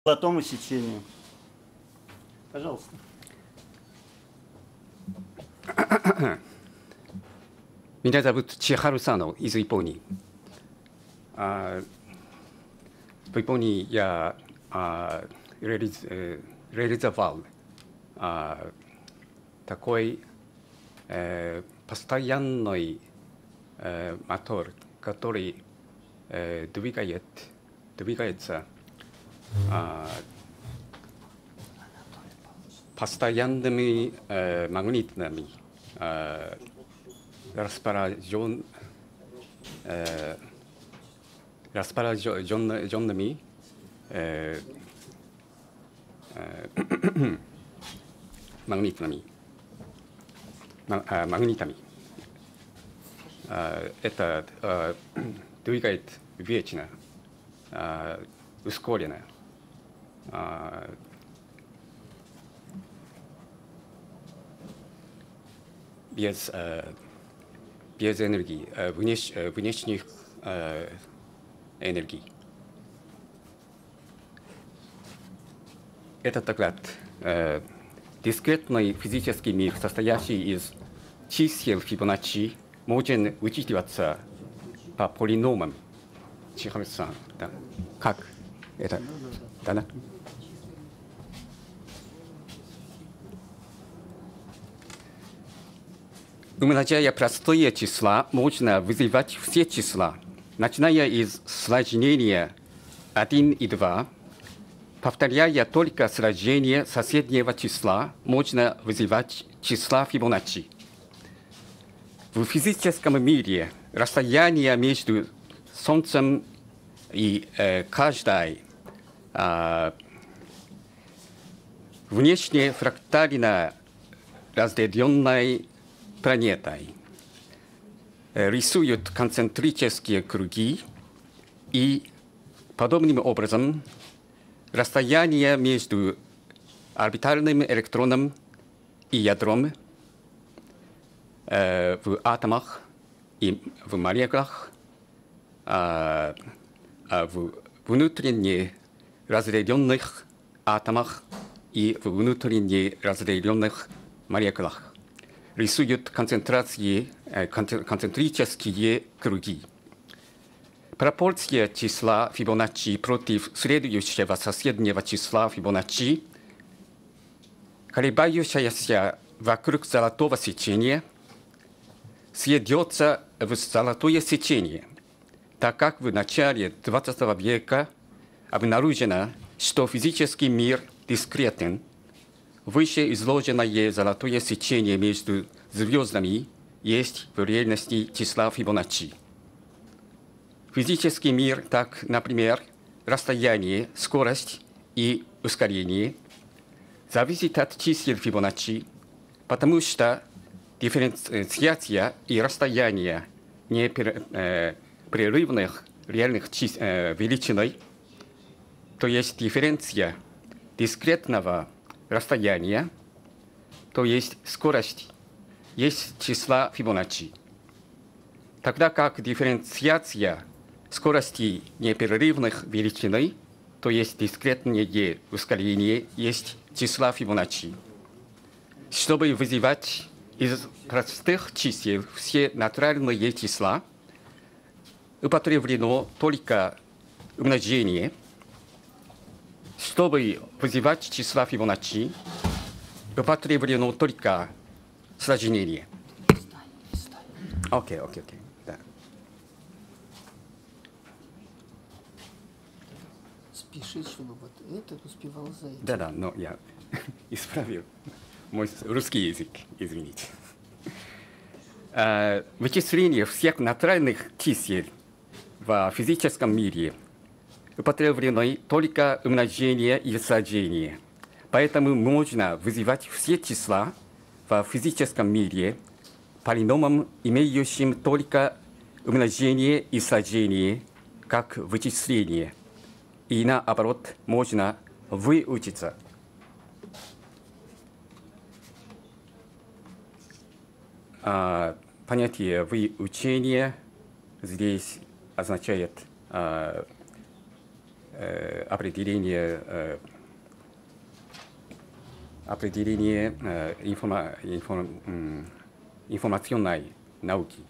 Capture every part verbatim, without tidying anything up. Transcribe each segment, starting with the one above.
золотому сечению. Пожалуйста. Меня зовут Чихару Сано из Японии. А, в Японии я а, реализ, э, реализовал а, такой э, постоянный э, мотор, который э, двигает, двигается а, постоянными э, магнитными э, распоряжен, э, распоряженными э, э, магнитными, магнитами. Э, это э, двигает вечно, э, ускоренно. Э, без, э, без энергии, э, внеш, э, внешних э, энергий. Этот доклад э, дискретный физический мир, состоящий из чисел Фибоначчи, может учитываться по полиномам. Чихару-сан, да. Как это? Да, да. Умножая простые числа, можно вызывать все числа, начиная из сложения один и два, повторяя только сложение соседнего числа, можно вызывать числа Фибоначчи. В физическом мире расстояние между Солнцем и э, каждой э, внешне фрактально разделенной планетой рисуют концентрические круги, и подобным образом расстояние между орбитальным электроном и ядром э, в атомах и в молекулах э, э, в внутренне разделенных атомах и в внутренне разделенных молекулах рисуют концентрации, концентрические круги. Пропорция числа Фибоначчи против следующего соседнего числа Фибоначчи, колебающаяся вокруг золотого сечения, сведется в золотое сечение, так как в начале двадцатого века обнаружено, что физический мир дискретен. Вышеизложенное золотое сечение между звездами есть в реальности числа Фибоначчи. Физический мир, так, например, расстояние, скорость и ускорение, зависит от чисел Фибоначчи, потому что дифференциация и расстояние непрерывных реальных величин, то есть дифференция дискретного расстояние, то есть скорость, есть числа Фибоначчи. Тогда как дифференциация скорости непрерывных величин, то есть дискретное ускорение, есть числа Фибоначчи. Чтобы вызывать из простых чисел все натуральные числа, употреблено только умножение. Чтобы вызывать числа Фибоначчи, употреблено только сложение. Окей, окей, окей. Да. Спеши, чтобы вот этот успевал за этим. Да, да, но я исправил мой русский язык, извините. Вычисление всех натуральных чисел в физическом мире употреблены только умножение и сложение. Поэтому можно вызывать все числа в физическом мире полиномом, имеющим только умножение и сложение, как вычисление. И наоборот, можно выучиться. А, понятие выучения здесь означает а, э, определение, э, определение э, информа, информ, м, информационной науки.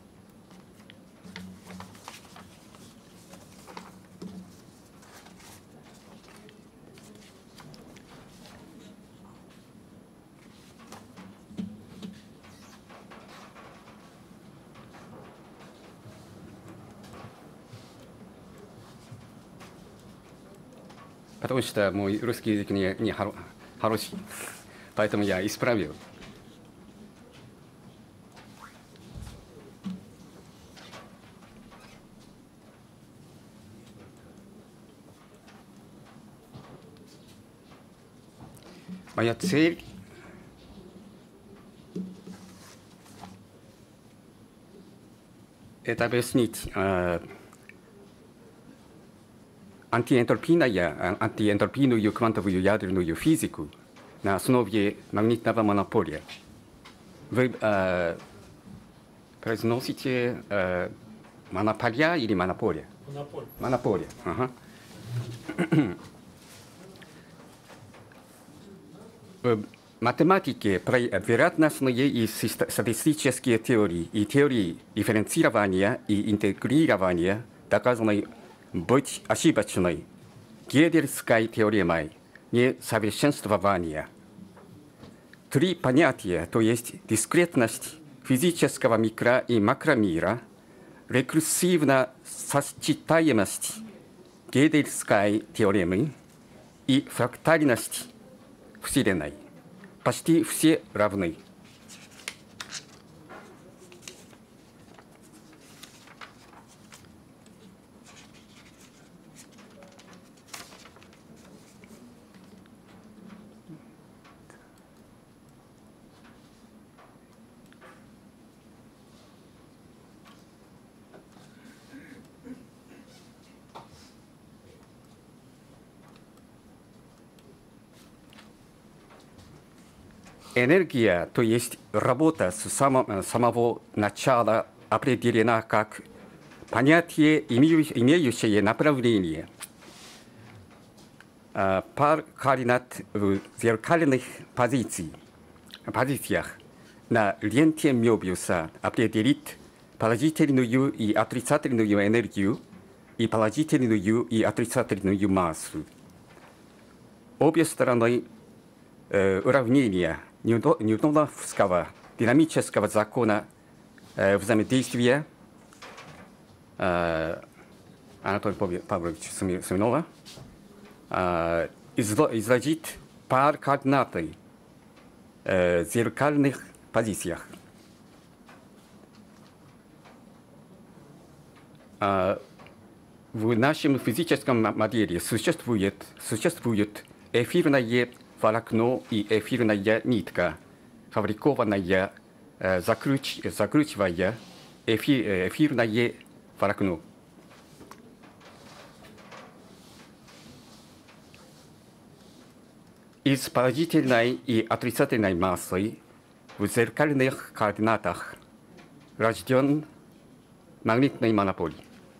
Потому что мой русский язык не, не хоро, хороший, поэтому я исправил. Моя цель – это объяснить э, антиэнтропийная, антиэнтропийную квантовую ядерную физику на основе магнитного монополия. Вы э, произносите э, монополия или монополия? Монополия. Монополия. Ага. В математике вероятностные и статистические теории и теории дифференцирования и интегрирования доказаны быть ошибочной Гёдельской теоремой несовершенствования. Три понятия, то есть дискретность физического микро- и макромира, рекурсивная сочетаемость Гёдельской теоремы и фрактальность Вселенной. Почти все равны. Энергия, то есть работа с само, самого начала, определена как понятие, имеющее направление. Пар координат в зеркальных позиций, позициях на ленте Мёбиуса определит положительную и отрицательную энергию и положительную и отрицательную массу. Обе стороны э, уравнения Ньютоновского динамического закона э, взаимодействия э, Анатолия Павловича Смирнова э, изложит пар координаты э, в зеркальных позициях. Э, в нашем физическом модели существует, существует эфирное волокно и эфирная нитка, фабрикованная, э, закруч, закручивая эфир, эфирное волокно. Из положительной и отрицательной массы в зеркальных координатах рожден магнитный монополий.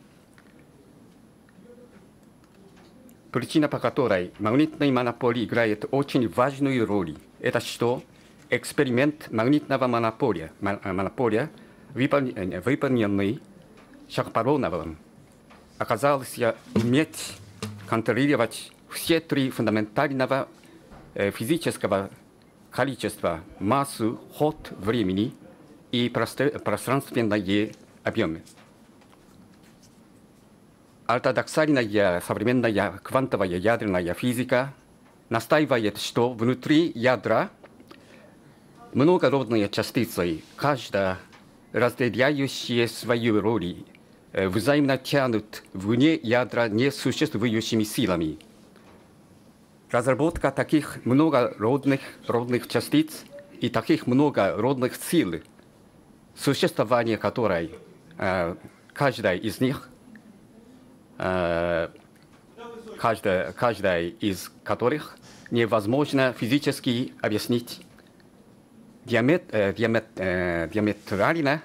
Причина, по которой магнитный монополий играет очень важную роль, это что эксперимент магнитного монополия, монополия выполненный Шахпароновым, оказался уметь контролировать все три фундаментального э, физического количества, массу, ход времени и пространственные объемы. Ортодоксальная современная квантовая ядерная физика настаивает, что внутри ядра многородные частицы, каждая разделяющая свою роль, взаимно тянут вне ядра несуществующими силами. Разработка таких многородных родных частиц и таких многородных сил, существование которой каждая из них Каждая, каждая из которых невозможно физически объяснить, диамет, э, диамет, э, диаметрально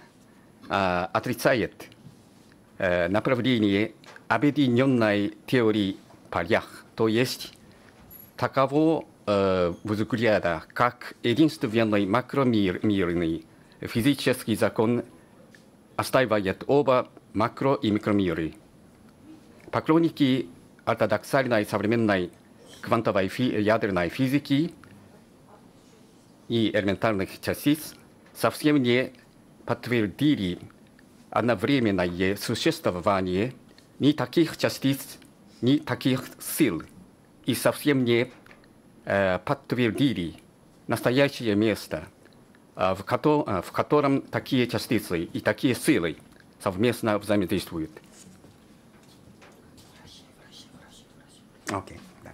э, отрицает э, направление объединенной теории полях, то есть таково э, взгляда, как единственный макромирный физический закон остаивает оба макро- и микромиры. Поклонники ортодоксальной современной квантовой фи- ядерной физики и элементарных частиц совсем не подтвердили одновременное существование ни таких частиц, ни таких сил, и совсем не э, подтвердили настоящее место, э, в, кото- э, в котором такие частицы и такие силы совместно взаимодействуют. Окей. Да.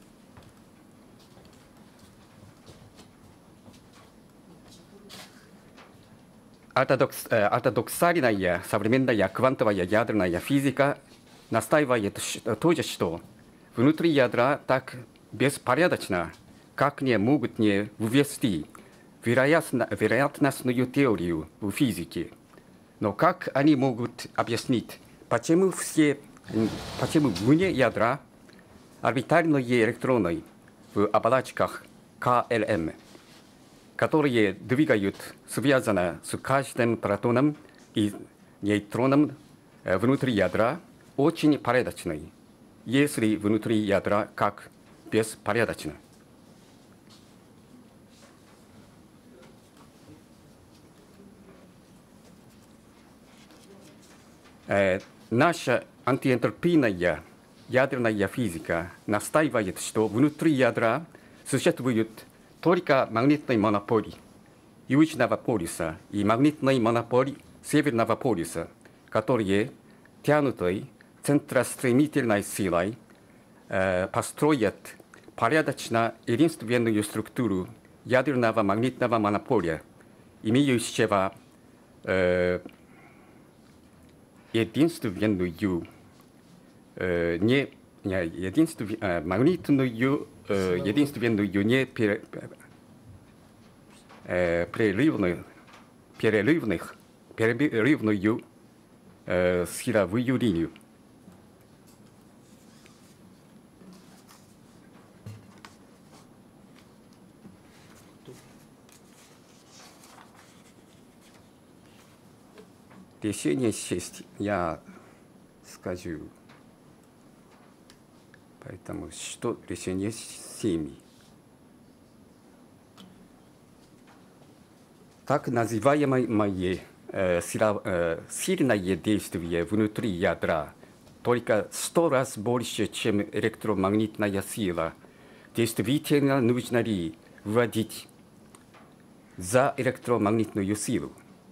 Ортодокс, э, ортодоксальная современная квантовая ядерная физика настаивает то же, что внутри ядра так беспорядочно, как не могут не ввести вероятно, вероятностную теорию в физике. Но как они могут объяснить, почему все, почему вне ядра орбитальные электроны в оболочках ка эл эм, которые двигают связано с каждым протоном и нейтроном внутри ядра, очень порядочны, если внутри ядра как беспорядочно. Э, наша антиэнтропийная ядерная физика настаивает, что внутри ядра существует только магнитный монополь Южного полюса и магнитный монополь Северного полюса, которые тянутой центростремительной силой э, построят порядочно единственную структуру ядерного магнитного монополя, имеющего э, единственную, э, не, не единствен, э, магнитную, э, единственную не пере, э, прерывную, перерывных, перерывную э, силовую линию. Решение шесть я скажу. Поэтому что решение семь? Так называемое э, сила, э, сильное действие внутри ядра только сто раз больше, чем электромагнитная сила. Действительно нужно ли вводить за электромагнитную силу?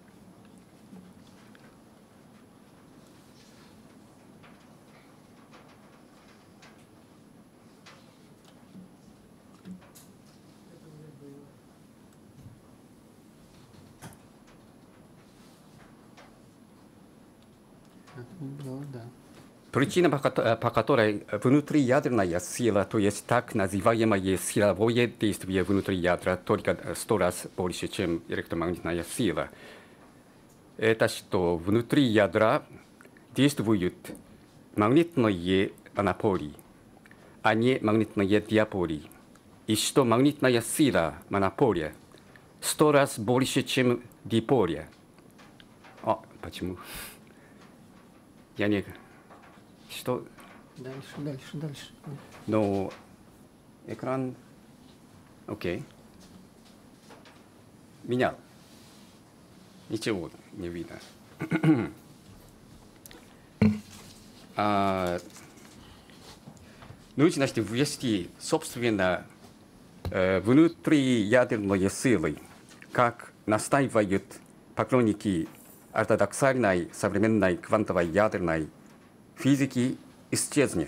Да, да. Причина, по которой внутриядерная сила, то есть так называемое силовое действие внутри ядра, только сто раз больше, чем электромагнитная сила, это что внутри ядра действуют магнитные монополии, а не магнитные диаполии. И что магнитная сила монополия сто раз больше, чем диполия. А, почему? Я не... Что? Дальше, дальше, дальше. Но экран... Окей. Меня ничего не видно. а, нужно ввести, собственно, э, внутриядерные силы, как настаивают поклонники ортодоксальной современной квантовой ядерной физики, исчезнет.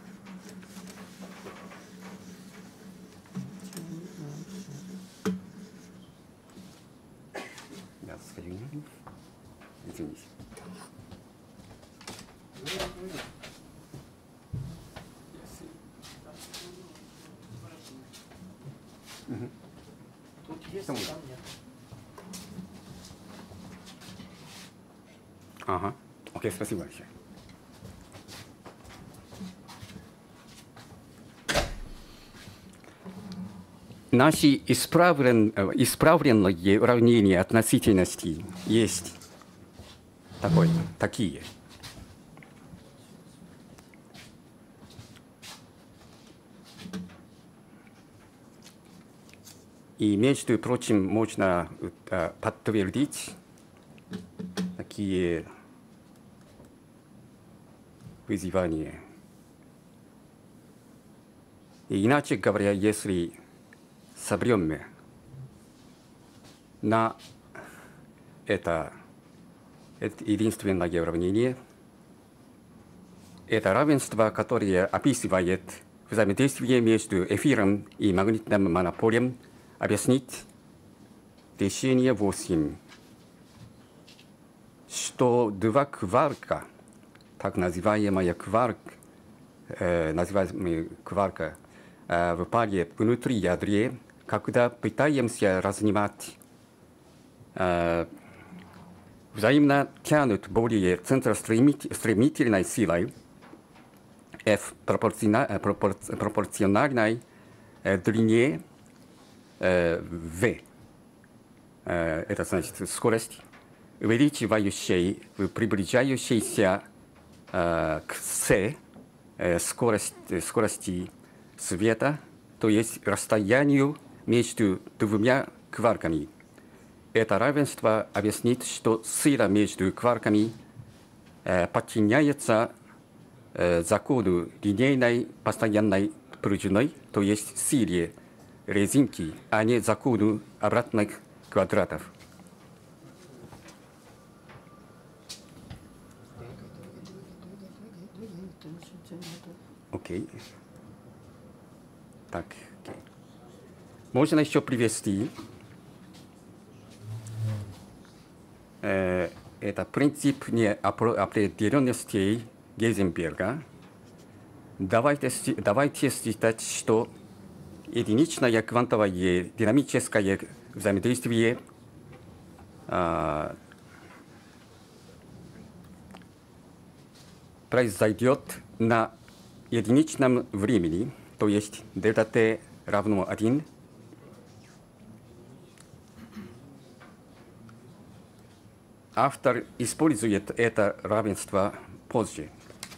Я скажу, извините. Тут есть, там нет. Ага. Окей, спасибо большое. наши исправлен, исправленные уравнения относительности есть такой, такие. И, между прочим, можно uh, подтвердить такие вызвания. И иначе говоря, если соберем на это, это единственное уравнение, это равенство, которое описывает взаимодействие между эфиром и магнитным монополем, объяснить решение восемь, что два кварка, так называемая кварк, э, называемая кварка, э, в паре внутри ядра, когда пытаемся разнимать, э, взаимно тянут более центростремительной силой F пропорциональной э, длине V. Это значит скорость, увеличивающей, приближающейся к C скорость, скорости света, то есть расстоянию между двумя кварками. Это равенство объяснит, что сила между кварками подчиняется закону линейной постоянной пружины, то есть силе резинки, а не закону обратных квадратов. Окей. Okay. Так. Okay. Можно еще привести. Э, это принцип неопределенностей Гейзенберга. Давайте, давайте считать, что единичное квантовое динамическое взаимодействие а, произойдет на единичном времени, то есть дельта t равно один. Автор использует это равенство позже.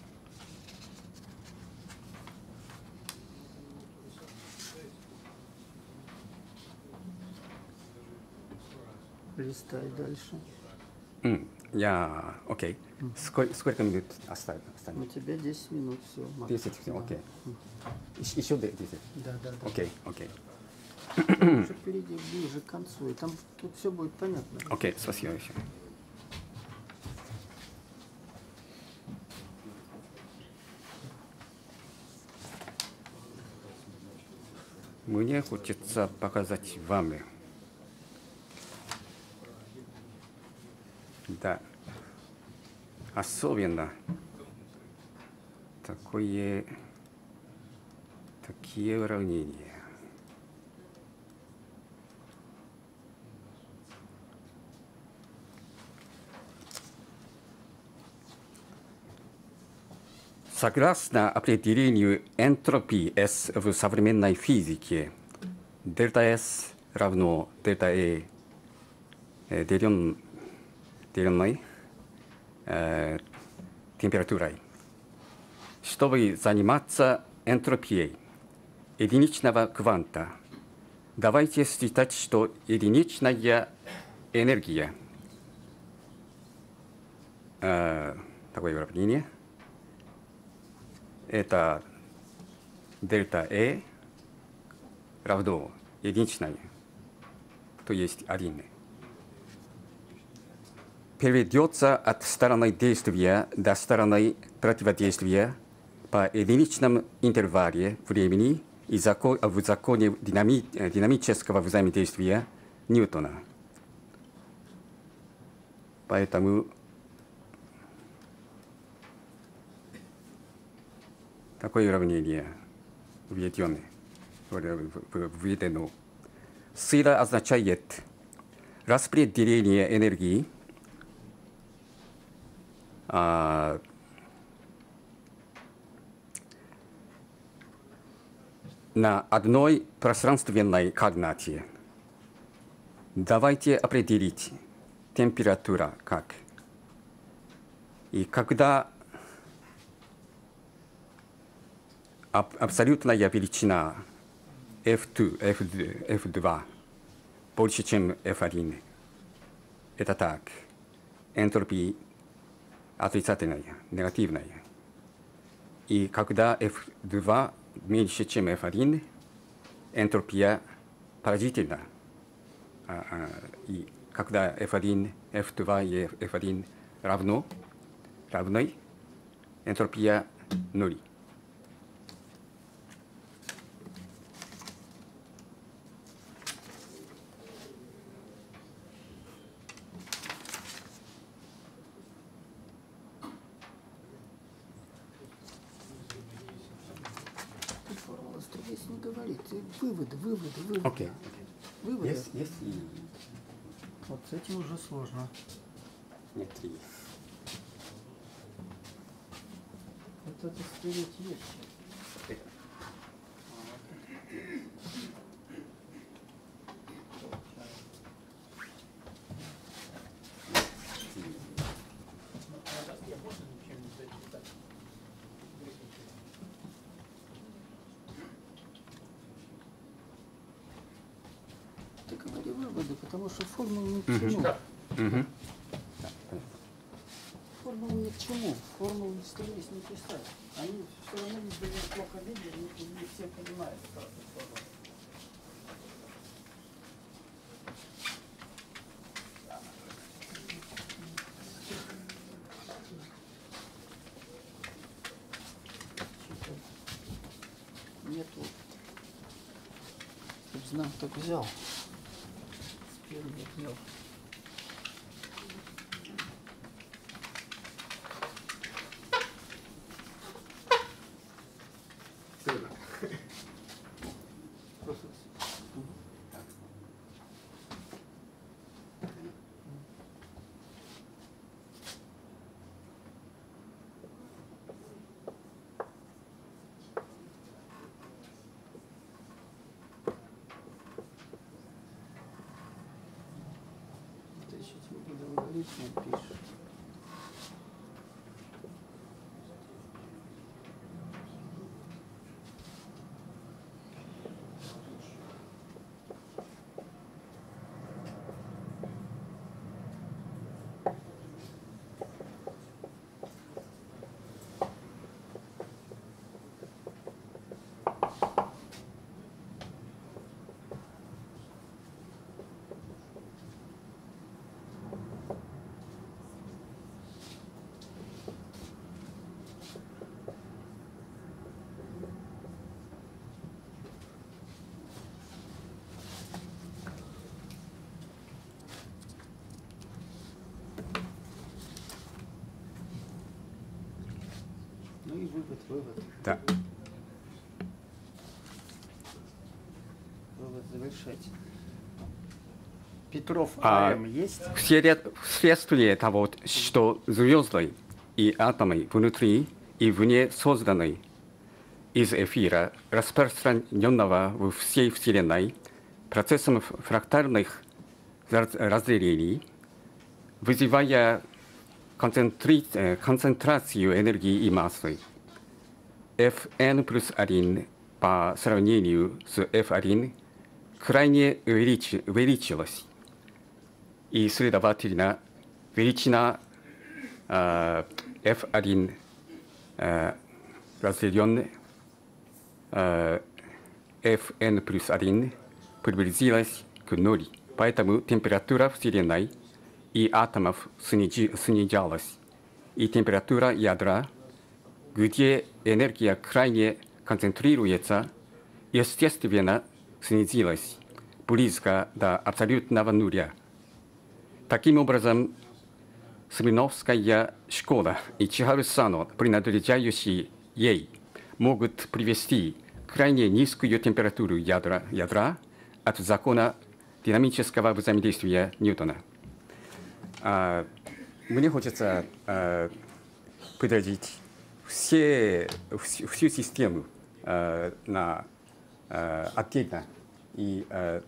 Листай дальше. Mm, я, окей. Okay. Сколько, сколько минут оставим? У тебя десять минут все. десять, все, окей. Okay. Еще десять? Да, да, да. Окей, окей. Уже впереди, ближе к концу, и там тут все будет понятно. Окей, okay, спасибо еще. Мне хочется показать вам. Да, особенно такое, такие уравнения. Согласно определению энтропии S в современной физике, дельта S равно дельта E делен деленной э, температурой. Чтобы заниматься энтропией единичного кванта, давайте считать, что единичная энергия, э, такое уравнение, это дельта E равно единичной, то есть один. Переведется от стороны действия до стороны противодействия по единичном интервале времени и закон, в законе динами, динамического взаимодействия Ньютона. Поэтому такое уравнение введено. введено. Сила означает распределение энергии на одной пространственной координате. Давайте определить температура как. И когда аб абсолютная величина эф два, эф два, эф два больше, чем эф один, это так. Энтропия отрицательная, негативная. И когда эф два меньше, чем эф один, энтропия положительная. И когда эф один, эф два и эф один равно, равны, энтропия ноль. Формула сто десять не говорит. Выводы, выводы, выводы. Окей. Okay. Выводы. Есть, есть и... Вот с этим уже сложно. Нет, и... Вот это стрелять есть. Ты говори выводы, потому что формулы ни к чему. Мгм. Формулы ни к чему. Формулы стремились не писать. Они все равно не были плохо видели, не, не все понимают, что это формула. Нету. Чтоб знак так взял. Теперь не взял. Лично пишет. Ну и вывод, вывод. Да. Вывод завершать. Петров А, АМ есть? Вследствие того, что звезды и атомы внутри и вне созданы из эфира, распространенного во всей Вселенной, процессом фрактальных разделений, вызывая концентри... концентрацию энергии и массы. эф эн плюс один по сравнению с эф один крайне увелич... увеличилась. И, следовательно, величина э, эф один э, разделен э, эф эн плюс один приблизилась к нулю. Поэтому температура Вселенной и атомов снижи, снижалась. И температура ядра, где энергия крайне концентрируется, естественно, снизилась близко до абсолютного нуля. Таким образом, Смирновская школа и Чихару-Сано, принадлежащие ей, могут привести к крайне низкую температуру ядра, ядра от закона динамического взаимодействия Ньютона. А, мне хочется а, предложить все, всю, всю систему а, на э, отдельно. И э,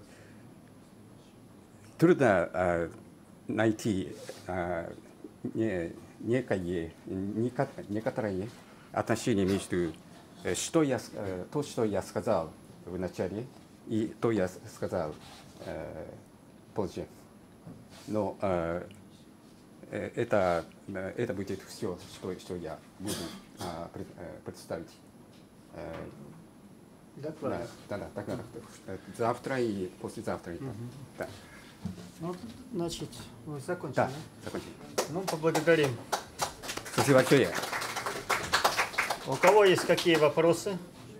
трудно э, найти э, не, некое, некот- некоторые отношения между э, что я, э, то, что я сказал в начале, и то я сказал э, позже. Но э, э, это, э, это будет все, что, что я буду э, пред, э, представить. Э, Доклад. да, да, да, так, э, завтра и послезавтра. Мгм. Да. Ну, значит, вы закончили. Да, да? закончим. Ну, поблагодарим. Спасибо большое. У кого есть какие вопросы?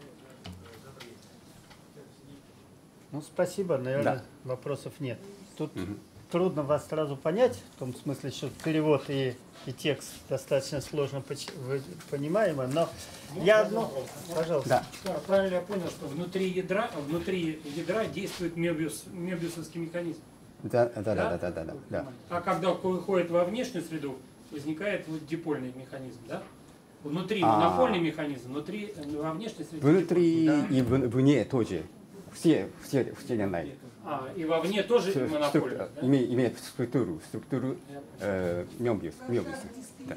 Ну, спасибо, наверное, Да. вопросов нет. Тут Мгм. трудно вас сразу понять, в том смысле, что перевод и, и текст достаточно сложно поч- вы- понимаемо, но я одно... Пожалуйста. Да. Да, правильно я понял, что внутри ядра, внутри ядра действует мебиус, мебиусовский механизм. Да, да, да, да, да, да, да, да. А когда выходит во внешнюю среду, возникает вот дипольный механизм, да? Внутри А. монопольный механизм, внутри, во внешней среде Внутри дипольный. и в- вне тоже. Все, все вселенной. А, и вовне тоже Струк- монопольный, да? имеет, имеет структуру, структуру э, Мёбиус, Мёбиуса. Да.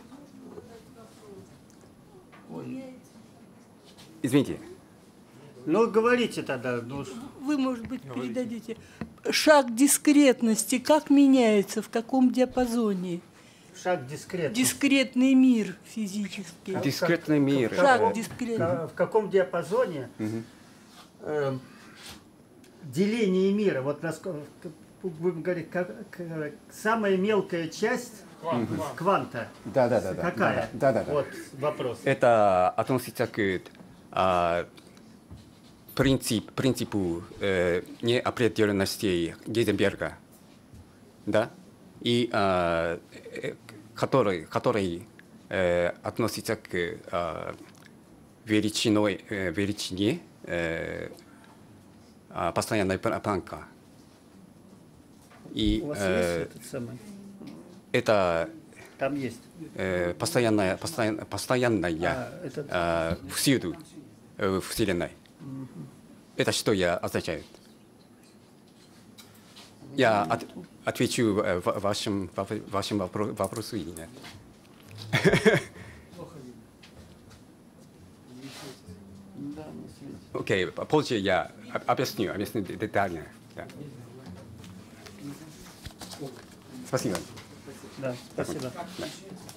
Извините. Ну, говорите тогда. Ну, Вы, может быть, передадите. Шаг дискретности как меняется, в каком диапазоне? шаг дискретный. Дискретный мир физический. Дискретный мир. Шаг э, дискретный. Ка- В каком диапазоне мгм. э, деление мира, вот насколько, будем говорить, как, как- самая мелкая часть Квант, квант. кванта, Да, да, да, да. какая? Да, да, да. Вот вопрос. Это относится к а, принцип, принципу э, неопределенности Гейзенберга, да, и а, э, который, который э, относится к а, величиной, э, величине э, а, постоянной планка. И У вас э, есть этот самый? это Там есть. э, постоянная, постоянная, постоянная А, этот- э, всюду э, в Вселенной. Это что я означает? Я от- отвечу э, в- вашим, в- вашим вопро- вопросу или нет? Да, на свете. Окей, позже я об- объясню, объясню д- детально. Да. Спасибо. Да, спасибо. Да.